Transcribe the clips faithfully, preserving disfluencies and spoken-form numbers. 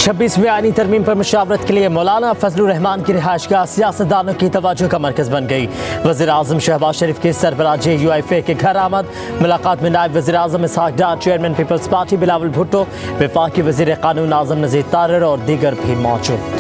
छब्बीसवीं आईनी तरमीम पर मुशावरत के लिए मौलाना फजलुर रहमान की रिहाइशगाह सियासतदानों की तवज्जो का मरकज बन गई। वज़ीर आज़म शहबाज शरीफ के सरबराह जे यू आई एफ ए के घर आमद। मुलाकात में नायब वज़ीर आज़म Ishaq Dar, chairman Peoples Party Bilawal Bhutto, वफाकी वज़ीर कानून आज़म नज़ीर तारिर और दीगर भी मौजूद।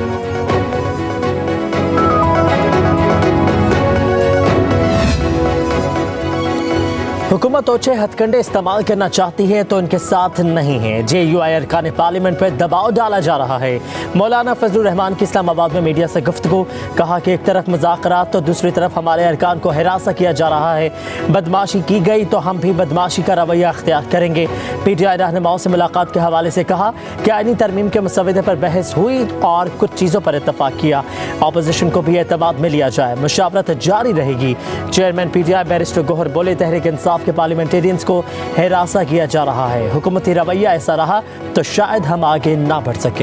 हुकूमत ओछे हथकंडे इस्तेमाल करना चाहती है तो उनके साथ नहीं है। जे यू आई अरकान पार्लियामेंट पर दबाव डाला जा रहा है। मौलाना फजलुर रहमान की इस्लामाबाद में मीडिया से गुफ्तगू, कहा कि एक तरफ मुज़ाकरात तो दूसरी तरफ हमारे अरकान को हिरासा किया जा रहा है। बदमाशी की गई तो हम भी बदमाशी का रवैया अख्तियार करेंगे। पी टी आई रहनुमाओं से मुलाकात के हवाले से कहा कि आईनी तरमीम के मसवदे पर बहस हुई और कुछ चीज़ों पर इतफाक़ किया। अपोजिशन को भी एतमाद में लिया जाए, मुशावरत जारी रहेगी। Chairman P T I barrister Gohar बोले, तहरीक इंसाफ के पार्लियामेंटेरियंस को हिरासा किया जा रहा है। हुकूमती रवैया ऐसा रहा तो शायद हम आगे ना बढ़ सके।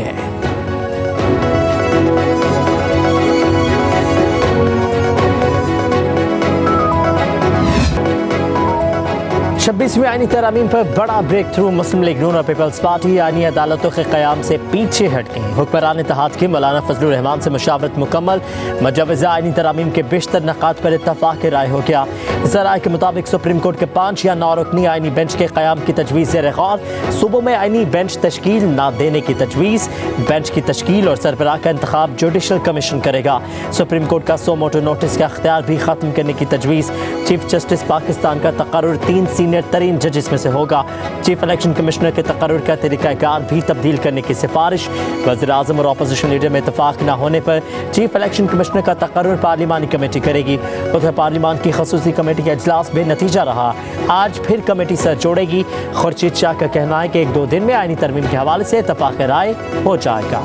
छब्बीसवीं आईनी तरामीम पर बड़ा breakthrough. Muslim League Noon और पीपल्स पार्टी आईनी अदालतों के क़याम से पीछे हट गई। हुक्मरान इत्तेहाद की मौलाना फजलुर रहमान से मुशावरत मुकम्मल। मुजव्वज़ा आईनी तरामीम के बेशतर नकात पर इत्तफ़ाक़ राय हो गया। ज़राए के मुताबिक सुप्रीम कोर्ट के पाँच या नौ रुकनी आईनी बेंच के क़याम की तजवीज़ ज़ेर गौर। सूबों में आईनी बेंच तश्कील न देने की तजवीज़। बेंच की तश्कील और सरबराह का इंतखाब जुडिशल कमीशन करेगा। सुप्रीम कोर्ट का सो मोटो नोटिस का अख्तियार भी ख़त्म करने की तजवीज़। चीफ जस्टिस पाकिस्तान का तकर्रुर तीन सीनियर तरीन जजेस में से होगा। चीफ इलेक्शन कमिश्नर के तकर्रुर का तरीक़ाकार भी तब्दील करने की सिफारिश। वज़ीर आज़म और अपोजिशन लीडर में इत्तफ़ाक़ न होने पर चीफ इलेक्शन कमिश्नर का तकर्रुर पार्लिमानी कमेटी करेगी। उधर पार्लिमान की खसूसी कमेटी का इजलास बेनतीजा रहा। आज फिर कमेटी सर जोड़ेगी। खुर्शीद शाह का कहना है कि एक दो दिन में आईनी तरमीम के हवाले से इत्तफ़ाक़ राय हो जाएगा।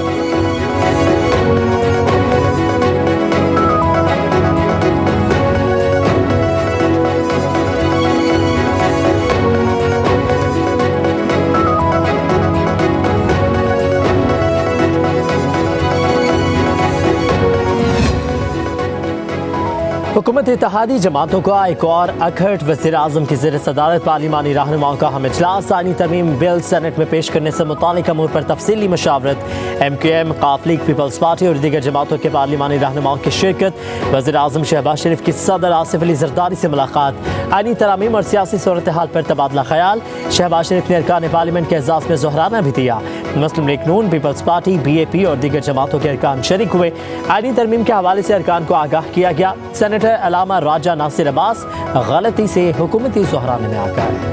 हुकूमत इत्तेहादी जमातों का एक और अखट। वज़ीर आज़म की ज़ेर सदारत पार्लिमानी रहनुमाओं का हम इजलास। आईनी तरमीम बिल सेनेट में पेश करने से मुतालिक अमूर पर तफसीली मशावरत। M Q M, Qaf League, Peoples Party और दीगर जमातों के पार्लिमानी रहनुमाओं की शिरकत। वज़ीर आज़म शहबाज शरीफ की सदर आसिफ अली ज़रदारी से मुलाकात। आईनी तरामीम और सियासी सूरत हाल पर तबादला ख्याल। शहबाज शरीफ ने अरकान पार्लियामेंट के एजाज़ में ज़ोहराना भी दिया। Muslim League Noon, Peoples Party, B A P और दीगर जमातों के अरकान शरीक हुए। आईनी तरमीम के हवाले से अरकान को आगाह किया गया। सेनेटर अलामा राजा नासिर अब्बास गलती से हुकूमती ज़ोहराने में आ गए।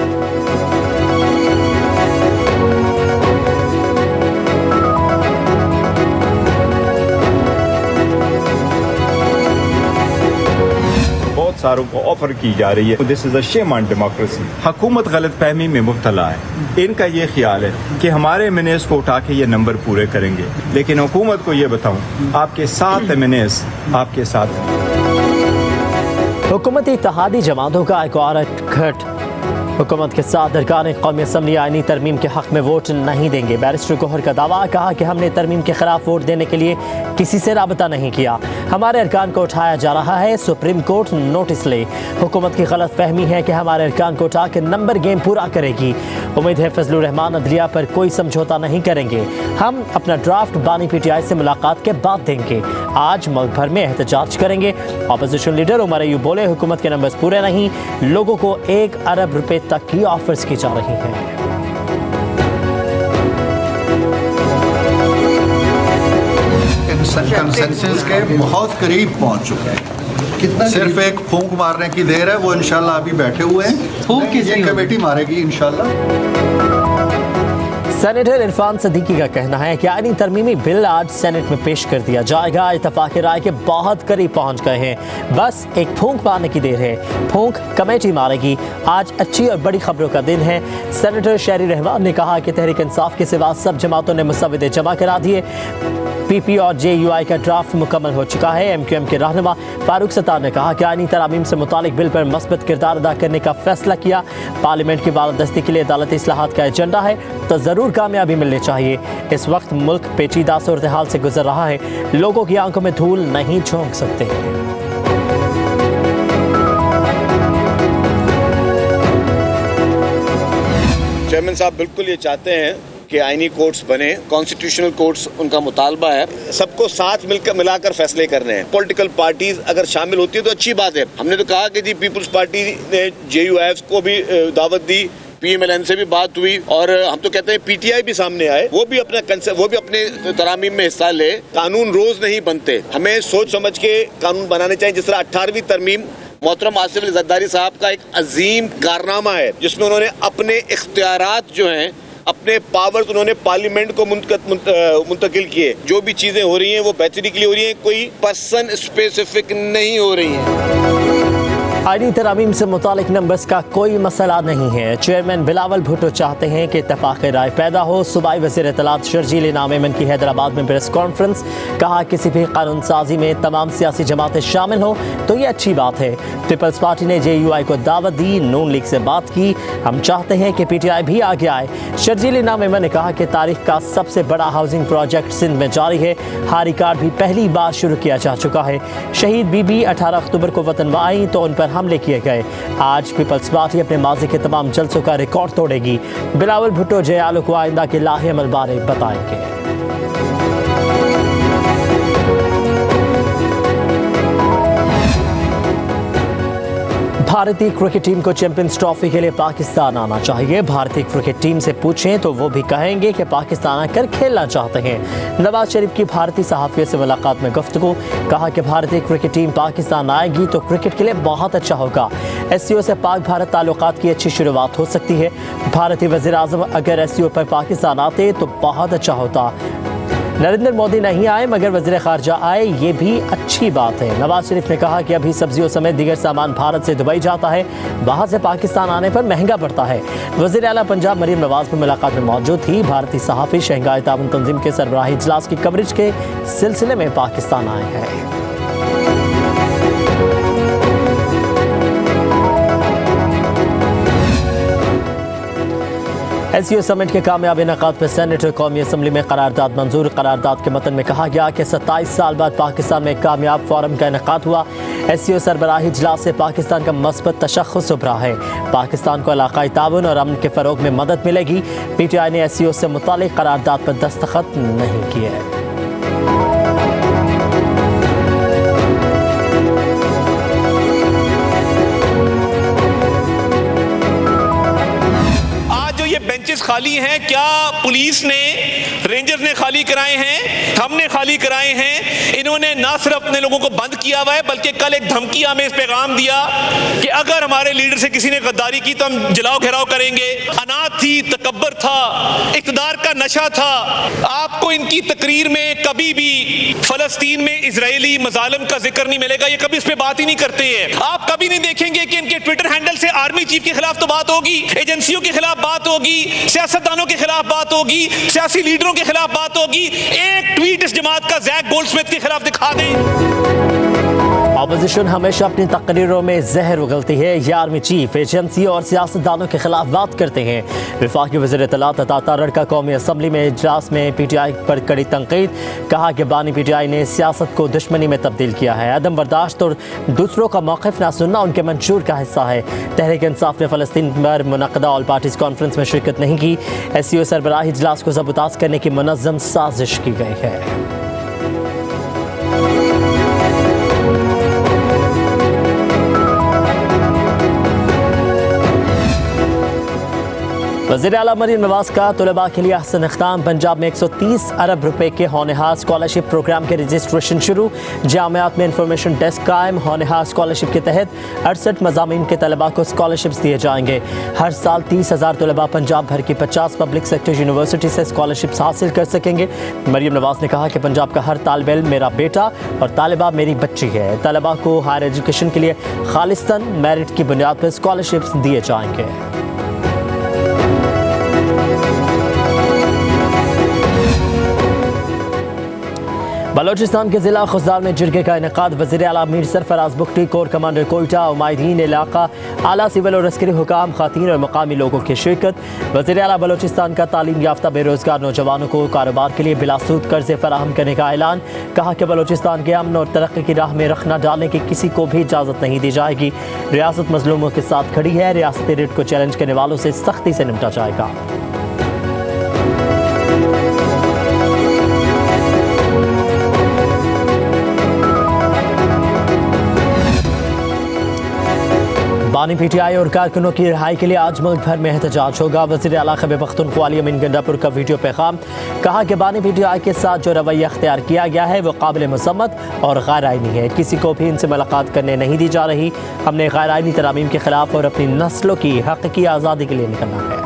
बहुत सारों को ऑफर की जा रही है। This is a shame on democracy. हुकूमत गलत फहमी में मुब्तला है। इनका ये ख्याल है कि हमारे एम एन एस को उठा के ये नंबर पूरे करेंगे, लेकिन हुकूमत को ये बताऊं, आपके साथ एम एन एस आपके साथ हैं। हुकूमती इत्तेहादी जमातों का एक और अखट। हुकूमत के साथ अरकान कौमी असम्बली आईनी तरमीम के हक़ में वोट नहीं देंगे। बैरिस्टर गोहर का दावा, कहा कि हमने तरमीम के खिलाफ वोट देने के लिए किसी से राबता नहीं किया। हमारे अरकान को उठाया जा रहा है, सुप्रीम कोर्ट नोटिस ले। हुकूमत की गलत फहमी है कि हमारे अरकान को उठा के नंबर गेम पूरा करेगी। उम्मीद है फजलुर रहमान अदलिया पर कोई समझौता नहीं करेंगे। हम अपना ड्राफ्ट बानी पी टी आई से मुलाकात के बाद देंगे। आज मुल्क भर में एहतजाज करेंगे। अपोजिशन लीडर उमर अयूब बोले, हुकूमत के नंबर्स पूरे नहीं, लोगों को एक अरब रुपए तक की ऑफर्स की जा रही हैं। कंसेंसस के बहुत करीब पहुंच चुके हैं। कितना सिर्फ एक फूंक मारने की देर है। वो इंशाल्लाह अभी बैठे हुए हैं। फूंक की ये कमेटी मारेगी इंशाल्लाह। सेनेटर इरफान सदीकी का कहना है कि आईनी तरमीमी बिल आज सेनेट में पेश कर दिया जाएगा। इत्तफाक़ राय के बहुत करीब पहुंच गए हैं। बस एक फूंक मारने की देर है। फूंक कमेटी मारेगी। आज अच्छी और बड़ी खबरों का दिन है। सेनेटर शहरी रहमान ने कहा कि तहरीक इंसाफ के सिवा सब जमातों ने मुसवदे जमा करा दिए। पी पी और जे यू आई का ड्राफ्ट मुकम्मल हो चुका है। एम क्यू एम के रहनुमा फारूक सत्तार ने कहा कि आईनी तरामीम से मुतालिक बिल पर मस्बत किरदार अदा करने का फैसला किया। पार्लियामेंट की बालादस्ती के लिए अदालती इस्लाहात का एजेंडा है तो ज़रूर कामयाबी मिलनी चाहिए। इस वक्त मुल्क पेचीदा सूरत हाल से गुजर रहा है। लोगों की आंखों में धूल नहीं झोंक सकते। चेयरमैन साहब बिल्कुल ये चाहते हैं कि आईनी कोर्ट्स बने, कॉन्स्टिट्यूशनल कोर्ट्स उनका मुतालबा है। सबको साथ मिलकर मिलाकर फैसले करने हैं। पॉलिटिकल पार्टीज अगर शामिल होती है तो अच्छी बात है। हमने तो कहा कि जी पीपल्स पार्टी ने जे यू एफ को भी दावत दी, पी एम एल एन से भी बात हुई और हम तो कहते हैं पी टी आई भी सामने आए, वो भी अपना कंसेप्ट वो भी अपने तरामीम में हिस्सा ले। कानून रोज नहीं बनते, हमें सोच समझ के कानून बनाने चाहिए। जिस तरह अठारहवीं तरमीम मोहतरम आसिफ अली जरदारी साहब का एक अजीम कारनामा है, जिसमें उन्होंने अपने इख्तियारात जो हैं, अपने पावर्स उन्होंने पार्लियामेंट को मुंतकिल किए। जो भी चीजें हो रही हैं वो बेहतरी के लिए हो रही हैं, कोई पर्सन स्पेसिफिक नहीं हो रही हैं। आईनी तरामीम से मुतालिक नंबर्स का कोई मसला नहीं है। चेयरमैन बिलावल भुट्टो चाहते हैं कि इत्तेफाक राय पैदा हो। सूबाई वज़ीर इत्तलात शर्जील इनाम एमन की हैदराबाद में प्रेस कॉन्फ्रेंस, कहा किसी भी कानून साजी में तमाम सियासी जमातें शामिल हों तो ये अच्छी बात है। पीपल्स पार्टी ने जे यू आई को दावत दी, नून लीग से बात की, हम चाहते हैं कि पी टी आई भी आगे आए। शर्जील इनाम एमन ने कहा कि तारीख का सबसे बड़ा हाउसिंग प्रोजेक्ट सिंध में जारी है। हारी कार्ड भी पहली बार शुरू किया जा चुका है। शहीद बीबी अठारह अक्टूबर को वतन में आई तो उन पर हमले किए गए। आज पीपल्स पार्टी अपने माजी के तमाम जलसों का रिकॉर्ड तोड़ेगी। बिलावल भुट्टो जयालू को आइंदा के लाहे अमल बारे बताएंगे। भारतीय क्रिकेट टीम को चैंपियंस ट्रॉफी के लिए पाकिस्तान आना चाहिए। भारतीय क्रिकेट टीम से पूछें तो वो भी कहेंगे कि पाकिस्तान आकर खेलना चाहते हैं। नवाज शरीफ की भारतीय सहाफ़ियों से मुलाकात में गुफ्तगू, कहा कि भारतीय क्रिकेट टीम पाकिस्तान आएगी तो क्रिकेट के लिए बहुत अच्छा होगा। एस सी ओ से पाक भारत ताल्लुकात की अच्छी शुरुआत हो सकती है। भारतीय वज़ीर आज़म अगर एस सी ओ पर पाकिस्तान आते तो बहुत अच्छा होता। नरेंद्र मोदी नहीं आए मगर वज़ीर ख़ारजा आए, ये भी अच्छी बात है। नवाज शरीफ ने कहा कि अभी सब्जियों समेत दीगर सामान भारत से दुबई जाता है, वहाँ से पाकिस्तान आने पर महंगा पड़ता है। वज़ीर आला पंजाब मरीम नवाज भी मुलाकात में मौजूद थी। भारतीय सहाफ़ी शंघाई ताउन तंजीम के सरबराही इजलास की कवरेज के सिलसिले में पाकिस्तान आए हैं। एस सी ओ समिट के कामयाब इनेकाद पर सेनेट और कौमी असम्बली में करारदाद मंजूर। करारदाद के मतन में कहा गया कि सत्ताईस साल बाद पाकिस्तान में कामयाब फोरम का इनेकाद हुआ। एस सी ओ सरबराही इजलास से पाकिस्तान का मस्बत तशख़्ख़ुस उभरा है। पाकिस्तान को इलाक़ाई ताउन और अमन के फ़रोग में मदद मिलेगी। पी टी आई ने एस सी ओ से मुतालिक करारदाद पर दस्तखत नहीं किए। बेंचेस खाली हैं, क्या पुलिस ने, रेंजर्स ने खाली कराए हैं, हमने खाली कराए हैं। इन्होंने ना सिर्फ अपने लोगों को बंद किया हुआ है बल्कि कल एक धमकी हमें इस पैगाम दिया कि अगर हमारे लीडर से किसी ने गद्दारी की तो हम जलाओ घेराव करेंगे। अनाथ थी, तकब्बर था, इक़्तिदार का नशा था। आपको इनकी तकरीर में कभी भी फलस्तीन में इजरायली मजालिम का जिक्र नहीं मिलेगा, ये कभी इस पे बात ही नहीं करते हैं। आप कभी नहीं देखेंगे कि इनके ट्विटर हैंडल से आर्मी चीफ के खिलाफ तो बात होगी, एजेंसियों के खिलाफ बात होगी, सियासतदानों के खिलाफ बात होगी, सियासी लीडरों के खिलाफ बात होगी। एक ट्वीट इस जमात का जैक गोल्डस्मिथ के खिलाफ दिखा दें। अपोजिशन हमेशा अपनी तकरीरों में जहर उगलती है। ये आर्मी चीफ, एजेंसी और सियासतदानों के खिलाफ बात करते हैं। वफाकी वज़ीर इत्तलात अता तारड़ का कौमी असम्बली में इजलास में पी टी आई पर कड़ी तनकीद, कहा कि बानी पी टी आई ने सियासत को दुश्मनी में तब्दील किया है। अदम बर्दाश्त और दूसरों का मौक़िफ़ ना सुनना उनके मंशूर का हिस्सा है। तहरीक इंसाफ ने फ़लस्तीन पर मुनक़दा ऑल पार्टीज़ कॉन्फ्रेंस में शिरकत नहीं की। एस सी ओ सरबराही इजलास को ज़बतास करने की मुनज़्ज़म साजिश की गई है। वज़ीर आला मरीम नवाज का तलबा के लिए अहसन इक़दाम। पंजाब में एक सौ तीस अरब रुपए के होनहार स्कॉलरशिप प्रोग्राम के रजिस्ट्रेशन शुरू। जामियात में इंफॉर्मेशन डेस्क कायम। होनहार स्कॉलरशिप के तहत अड़सठ मज़ामीन के तलबा को स्कॉलरशिप्स दिए जाएंगे। हर साल तीस हज़ार तलबा पंजाब भर की पचास पब्लिक सेक्टर यूनिवर्सिटी से स्कॉलरशिप्स हासिल कर सकेंगे। मरीम नवाज ने कहा कि पंजाब का हर तालिब इल्म मेरा बेटा और तालिबा मेरी बच्ची है। तलबा को हायर एजुकेशन के लिए खालिस्तन मेरिट की बुनियाद पर स्कॉलरशिप्स दिए जाएंगे। बलोचिस्तान के जिला खुजदार में जिरगे का इनेकाद। वज़ीर आला मीर सरफराज बुख्ती, कोर कमांडर कोयटा, उमायदीन इलाका, आला सिविल और अस्करी हुकाम, खातीन और मकामी लोगों की शिरकत। वज़ीर आला बलोचिस्तान का तालीम याफ्ता बेरोज़गार नौजवानों को कारोबार के लिए बिलासूद कर्ज़े फराहम करने का ऐलान। कहा कि बलोचिस्तान के अमन और तरक्की की राह में रखना डालने की किसी को भी इजाज़त नहीं दी जाएगी। रियासत मजलूमों के साथ खड़ी है। रियासती रेट को चैलेंज करने वालों से सख्ती से निपटा जाएगा। बानी पीटीआई और कारकुनों की रिहाई के लिए आज मुल्क भर में एहतजाज होगा। वज़ीर आला खैबर पख्तूनख्वा अली अमीन गंडापुर का वीडियो पैगाम, कहा कि बानी पीटीआई के साथ जो रवैया अख्तियार किया गया है वो काबिल मज़म्मत और गैर आइनी है। किसी को भी इनसे मुलाकात करने नहीं दी जा रही। हमने गैर आइनी तरामीम के खिलाफ और अपनी नस्लों की हक़ीक़ी आज़ादी के लिए निकलना है।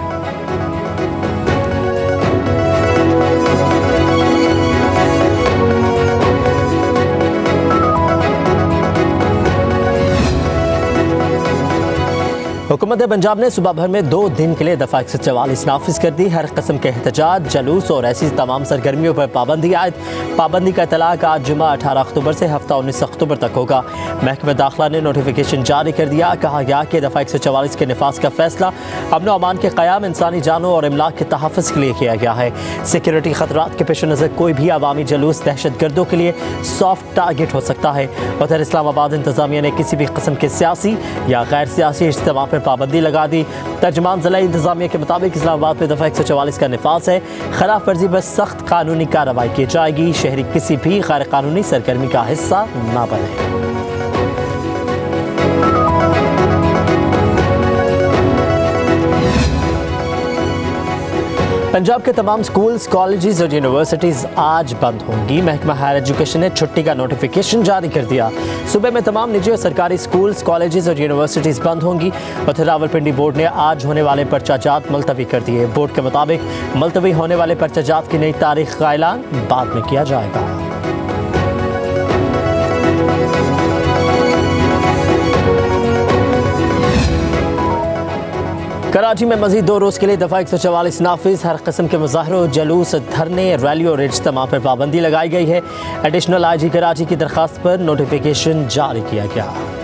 हुकूमत पंजाब ने सुबह भर में दो दिन के लिए दफ़ा एक सौ चवालीस नाफिज कर दी। हर किस्म के एहतजाज, जलूस और ऐसी तमाम सरगर्मियों पर पाबंदी आयद। पाबंदी का इतलाक आज जुमा अठारह अक्टूबर से हफ्ता उन्नीस अक्टूबर तक होगा। महकमा दाखिला ने नोटिफिकेशन जारी कर दिया। कहा गया कि दफ़ा एक सौ चवालीस के नफाज का फैसला अमन अमान के क़याम, इंसानी जानों और इमलाक के तहफ़्फ़ुज़ के लिए किया गया है। सिक्योरिटी खतरात के पेश नज़र कोई भी अवामी जलूस दहशत गर्दों के लिए सॉफ्ट टारगेट हो सकता है। उधर इस्लामाबाद इंतज़ामिया ने किसी भी किस्म के सियासी या गैर सियासी इज्तिमा पर पाबंदी लगा दी। तर्जमान ज़िला इंतज़ामिया के मुताबिक इस्लामाबाद में दफ़ा एक सौ चवालीस का निफाज है। खिलाफ वर्जी पर सख्त कानूनी कार्रवाई की जाएगी। शहरी किसी भी गैर कानूनी सरगर्मी का हिस्सा न बने। पंजाब के तमाम स्कूल्स, कॉलेजेस और यूनिवर्सिटीज़ आज बंद होंगी। महकमा हायर एजुकेशन ने छुट्टी का नोटिफिकेशन जारी कर दिया। सूबे में तमाम निजी और सरकारी स्कूल्स, कॉलेजेस और यूनिवर्सिटीज़ बंद होंगी। उधर रावलपिंडी बोर्ड ने आज होने वाले पर्चाजात मुलतवी कर दिए। बोर्ड के मुताबिक मुलतवी होने वाले पर्चाजात की नई तारीख का ऐलान बाद में किया जाएगा। कराची में मजीद दो रोज़ के लिए दफ़ा एक सौ चवालीस नाफिज। हर किस्म के मुजाहरों, जलूस, धरने, रैली और इज्तिमा पर पाबंदी लगाई गई है। एडिशनल आई जी कराची की दरख्वास्त पर नोटिफिकेशन जारी किया गया।